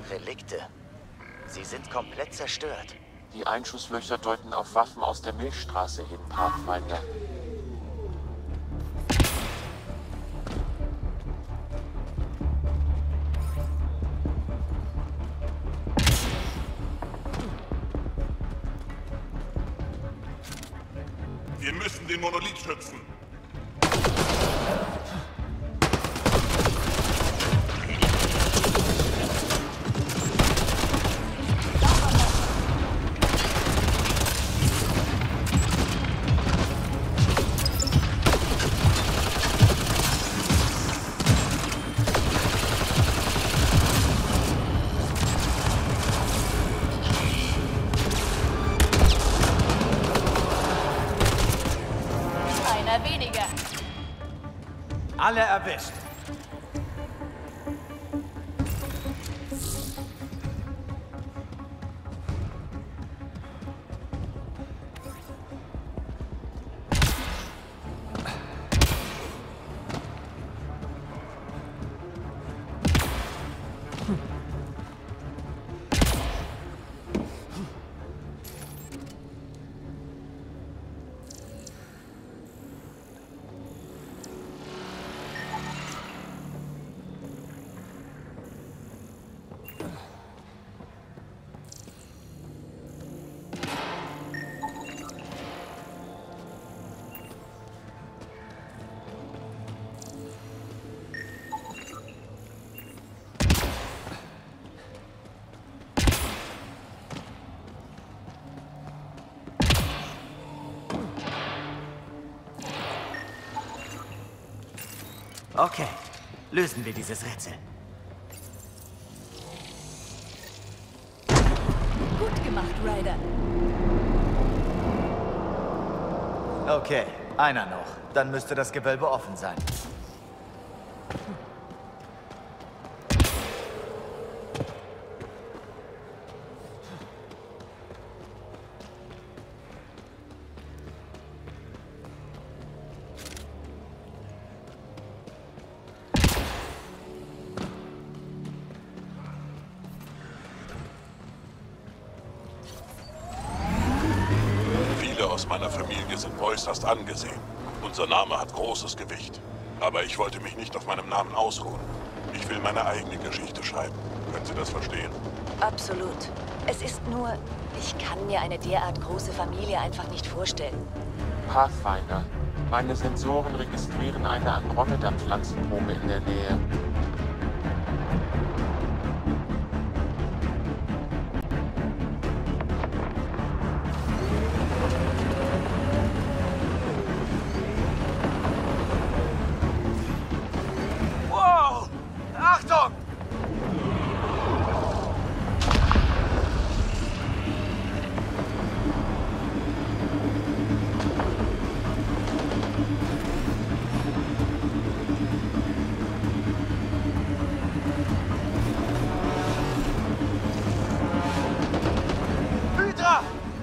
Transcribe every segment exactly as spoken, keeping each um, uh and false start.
Relikte. Sie sind komplett zerstört. Die Einschusslöcher deuten auf Waffen aus der Milchstraße hin, Pathfinder. Wir müssen den Monolith schützen. Weniger. Alle erwischt. Okay, lösen wir dieses Rätsel. Gut gemacht, Ryder. Okay, einer noch. Dann müsste das Gewölbe offen sein. Aus meiner Familie sind äußerst angesehen. Unser Name hat großes Gewicht. Aber ich wollte mich nicht auf meinem Namen ausruhen. Ich will meine eigene Geschichte schreiben. Können Sie das verstehen? Absolut. Es ist nur, ich kann mir eine derart große Familie einfach nicht vorstellen. Pathfinder, meine Sensoren registrieren eine Andromeda-Pflanzenprobe in der Nähe. Achtung! Hydra!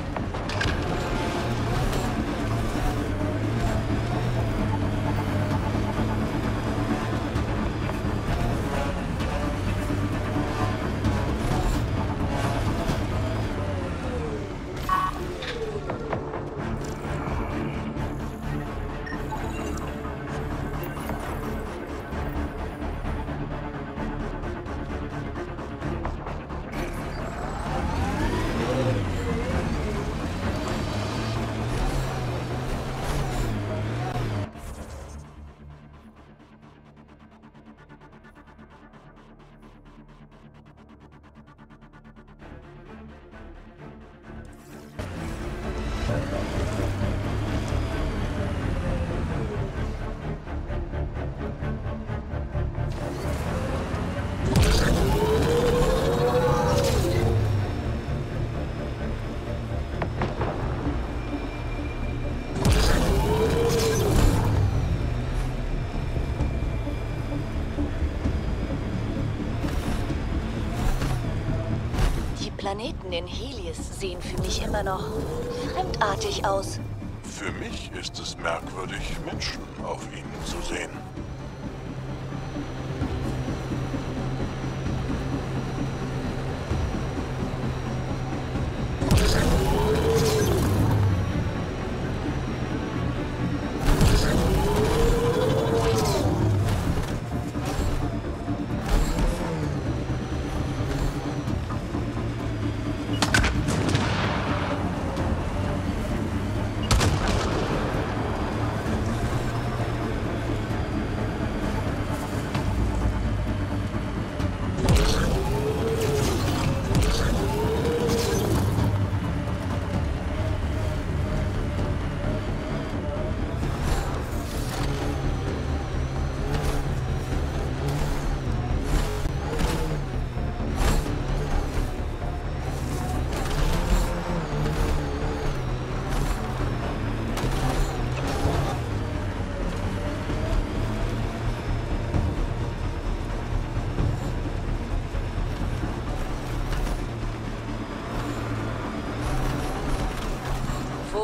Planeten in Helios sehen für mich immer noch fremdartig aus. Für mich ist es merkwürdig, Menschen auf ihnen zu sehen.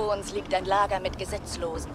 Vor uns liegt ein Lager mit Gesetzlosen.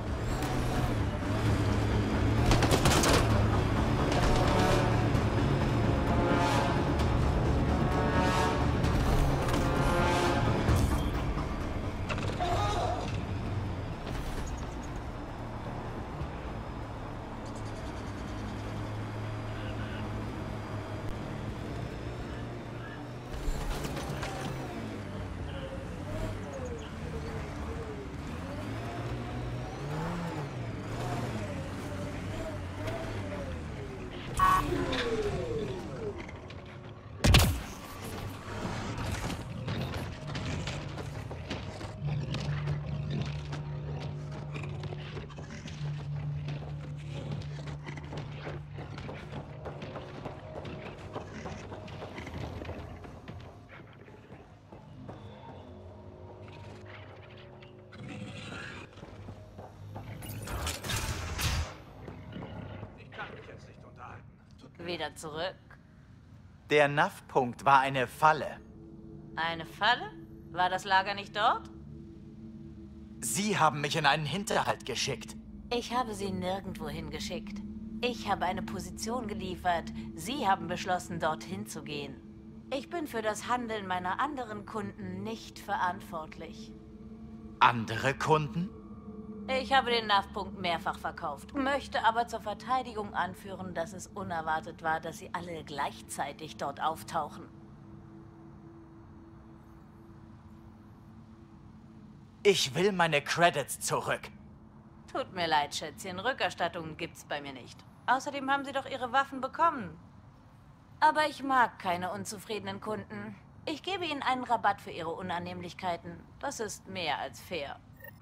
Wieder zurück. Der N A V-Punkt war eine Falle. Eine Falle? War das Lager nicht dort? Sie haben mich in einen Hinterhalt geschickt. Ich habe Sie nirgendwo hingeschickt. Ich habe eine Position geliefert. Sie haben beschlossen, dorthin zu gehen. Ich bin für das Handeln meiner anderen Kunden nicht verantwortlich. Andere Kunden? Ich habe den N A V-Punkt mehrfach verkauft, möchte aber zur Verteidigung anführen, dass es unerwartet war, dass sie alle gleichzeitig dort auftauchen. Ich will meine Credits zurück. Tut mir leid, Schätzchen, Rückerstattungen gibt's bei mir nicht. Außerdem haben Sie doch Ihre Waffen bekommen. Aber ich mag keine unzufriedenen Kunden. Ich gebe Ihnen einen Rabatt für Ihre Unannehmlichkeiten. Das ist mehr als fair.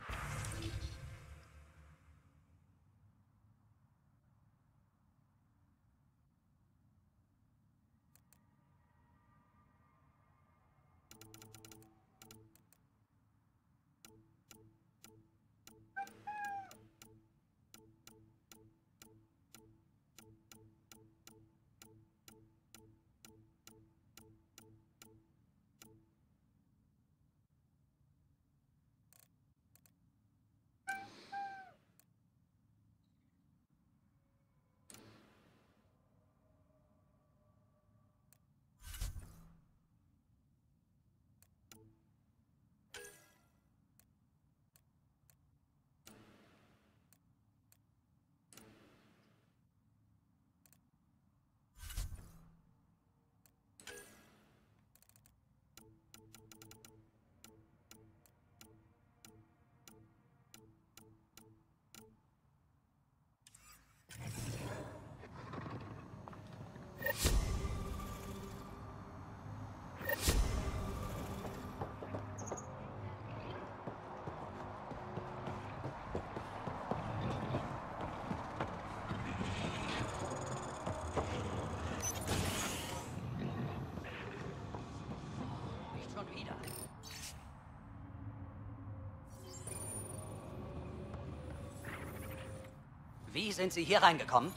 Wie sind Sie hier reingekommen?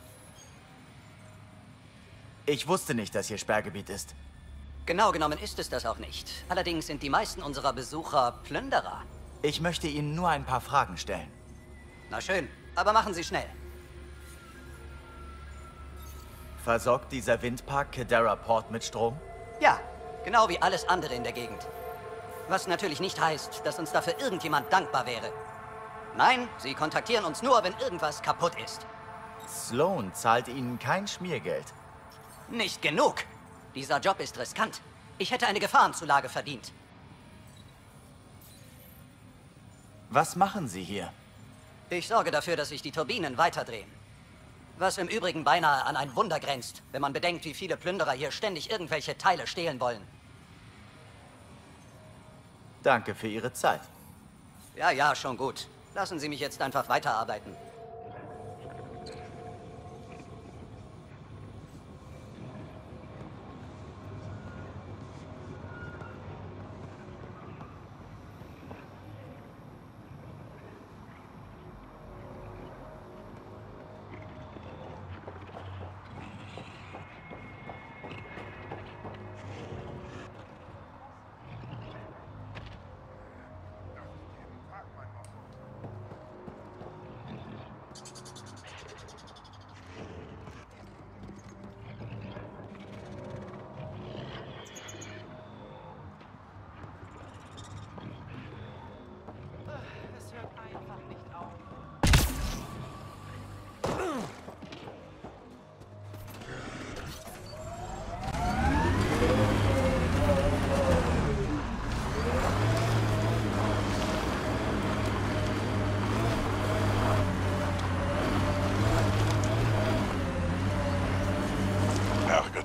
Ich wusste nicht, dass hier Sperrgebiet ist. Genau genommen ist es das auch nicht. Allerdings sind die meisten unserer Besucher Plünderer. Ich möchte Ihnen nur ein paar Fragen stellen. Na schön, aber machen Sie schnell. Versorgt dieser Windpark Cadera Port mit Strom? Ja, genau wie alles andere in der Gegend. Was natürlich nicht heißt, dass uns dafür irgendjemand dankbar wäre. Nein, Sie kontaktieren uns nur, wenn irgendwas kaputt ist. Sloan zahlt Ihnen kein Schmiergeld. Nicht genug. Dieser Job ist riskant. Ich hätte eine Gefahrenzulage verdient. Was machen Sie hier? Ich sorge dafür, dass sich die Turbinen weiterdrehen. Was im Übrigen beinahe an ein Wunder grenzt, wenn man bedenkt, wie viele Plünderer hier ständig irgendwelche Teile stehlen wollen. Danke für Ihre Zeit. Ja, ja, schon gut. Lassen Sie mich jetzt einfach weiterarbeiten.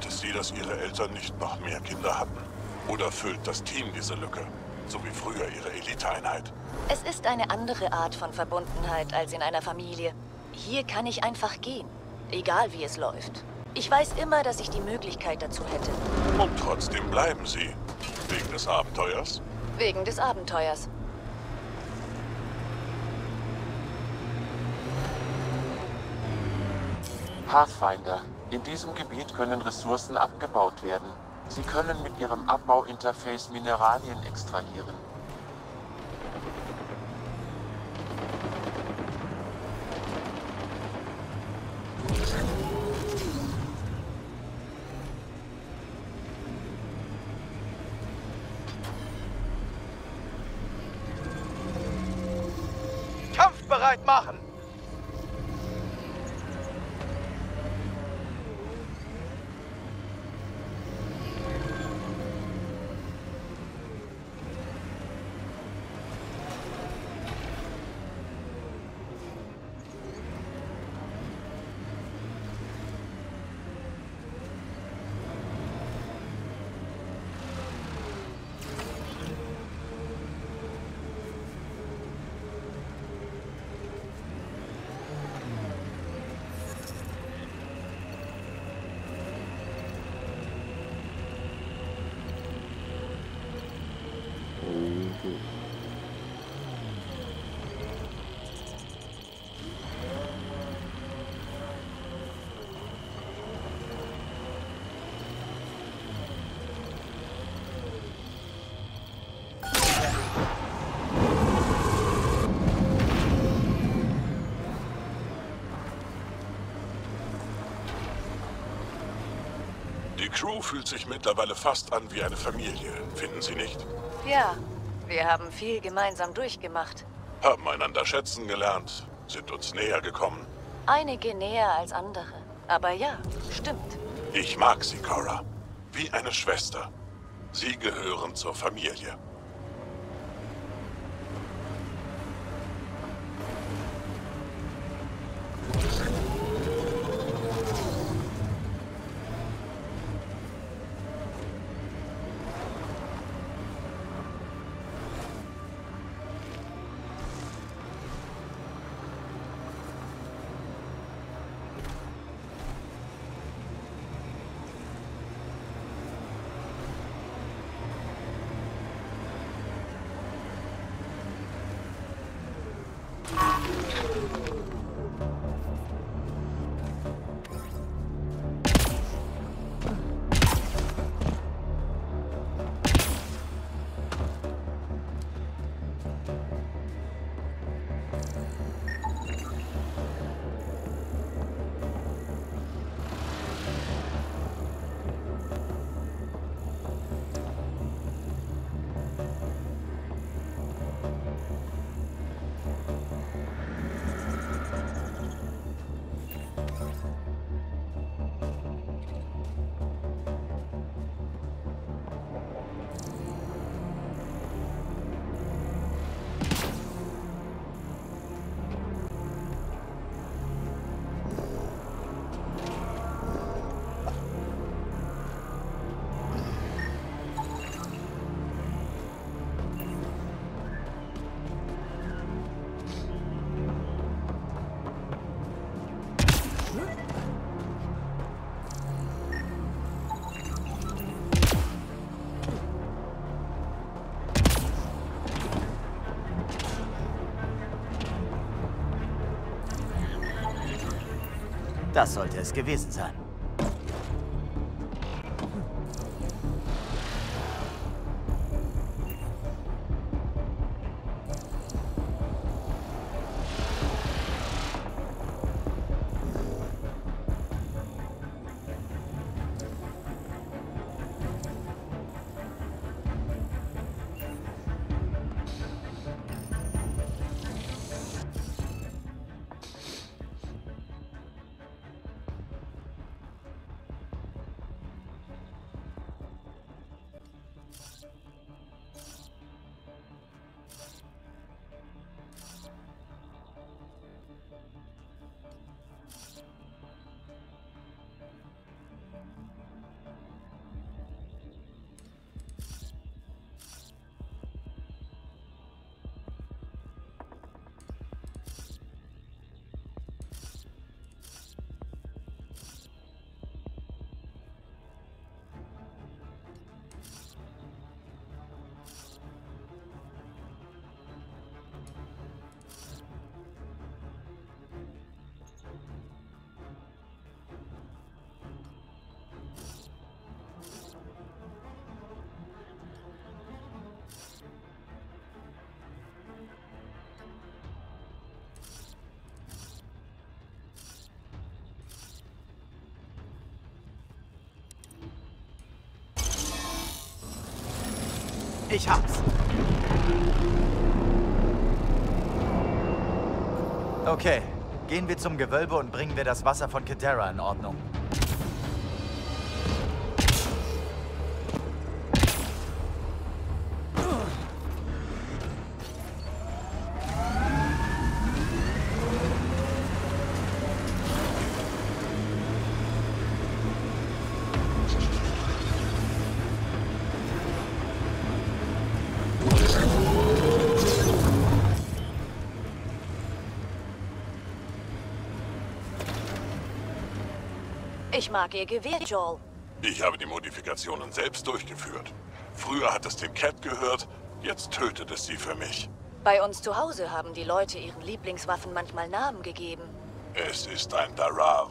Stört es Sie, dass Ihre Eltern nicht noch mehr Kinder hatten? Oder füllt das Team diese Lücke? So wie früher Ihre Eliteeinheit? Es ist eine andere Art von Verbundenheit als in einer Familie. Hier kann ich einfach gehen, egal wie es läuft. Ich weiß immer, dass ich die Möglichkeit dazu hätte. Und trotzdem bleiben Sie. Wegen des Abenteuers? Wegen des Abenteuers. Pathfinder. In diesem Gebiet können Ressourcen abgebaut werden. Sie können mit Ihrem Abbauinterface Mineralien extrahieren. Kampfbereit machen! Die Crew fühlt sich mittlerweile fast an wie eine Familie, finden Sie nicht? Ja, wir haben viel gemeinsam durchgemacht. Haben einander schätzen gelernt, sind uns näher gekommen. Einige näher als andere. Aber ja, stimmt. Ich mag Sie, Cora. Wie eine Schwester. Sie gehören zur Familie. Das sollte es gewesen sein. Ich hab's. Okay, gehen wir zum Gewölbe und bringen wir das Wasser von Kedara in Ordnung. Ich mag Ihr Gewehr, Joel. Ich habe die Modifikationen selbst durchgeführt. Früher hat es dem Cat gehört, jetzt tötet es sie für mich. Bei uns zu Hause haben die Leute ihren Lieblingswaffen manchmal Namen gegeben. Es ist ein Darav.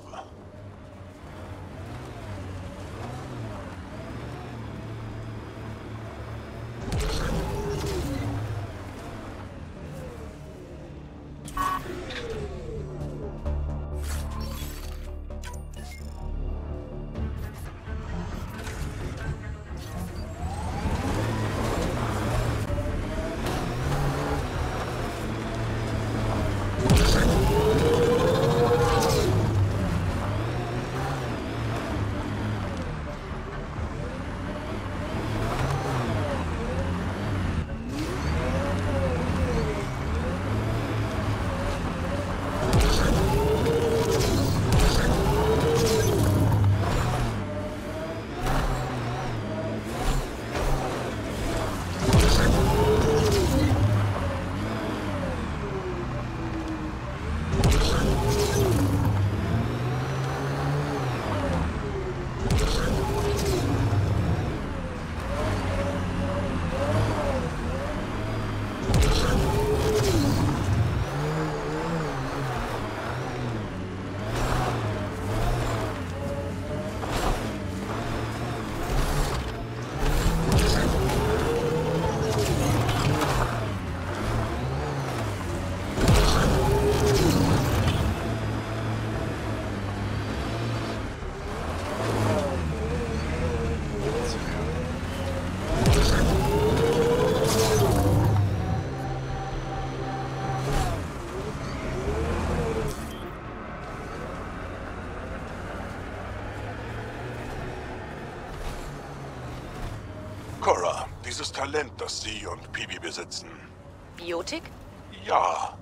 Cora, dieses Talent, das Sie und Peebee besitzen. Biotik? Ja.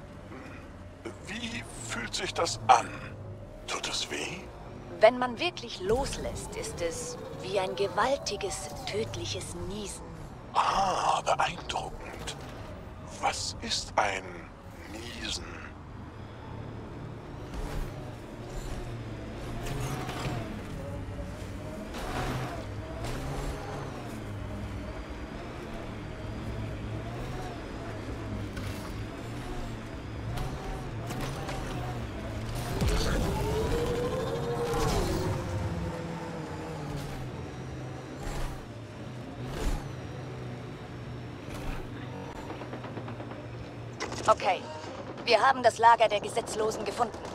Wie fühlt sich das an? Tut es weh? Wenn man wirklich loslässt, ist es wie ein gewaltiges, tödliches Niesen. Ah, beeindruckend. Was ist ein Niesen? Okay, wir haben das Lager der Gesetzlosen gefunden.